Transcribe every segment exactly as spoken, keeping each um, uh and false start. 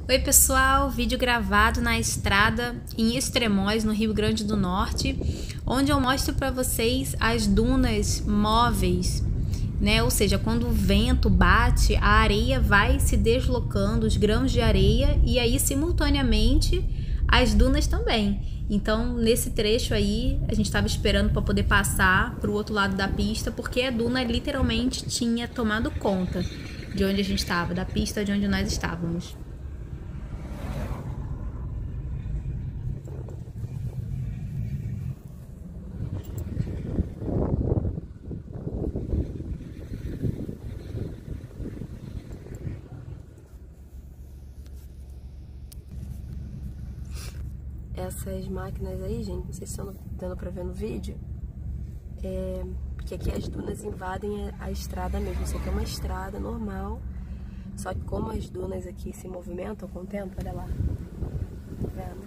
Oi pessoal, vídeo gravado na estrada em Extremóis, no Rio Grande do Norte, onde eu mostro para vocês as dunas móveis, né? Ou seja, quando o vento bate, a areia vai se deslocando, os grãos de areia, e aí simultaneamente as dunas também. Então, nesse trecho aí, a gente estava esperando para poder passar para o outro lado da pista, porque a duna literalmente tinha tomado conta de onde a gente estava, da pista de onde nós estávamos. Essas máquinas aí, gente, não sei se estão dando pra ver no vídeo, é porque aqui as dunas invadem a, a estrada mesmo. Isso aqui é uma estrada normal, só que como as dunas aqui se movimentam com o tempo, olha lá, tá vendo?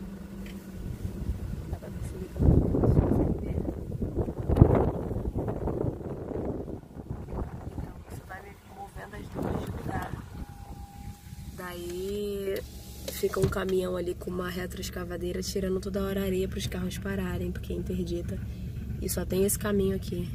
Dá pra perceber que eu não consigo ver. Então, isso vai me movendo as dunas de lugar. Daí fica um caminhão ali com uma retroescavadeira tirando toda hora areia para os carros pararem, porque é interdita. E só tem esse caminho aqui.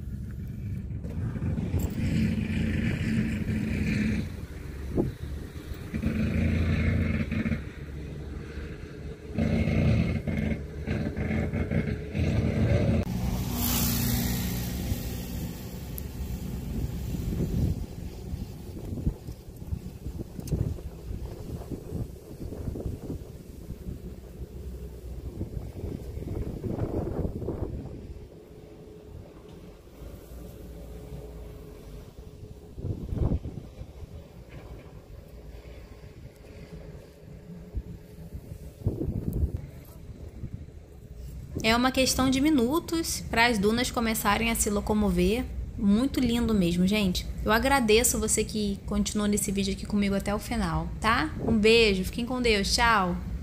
É uma questão de minutos para as dunas começarem a se locomover. Muito lindo mesmo, gente. Eu agradeço você que continuou nesse vídeo aqui comigo até o final, tá? Um beijo, fiquem com Deus, tchau!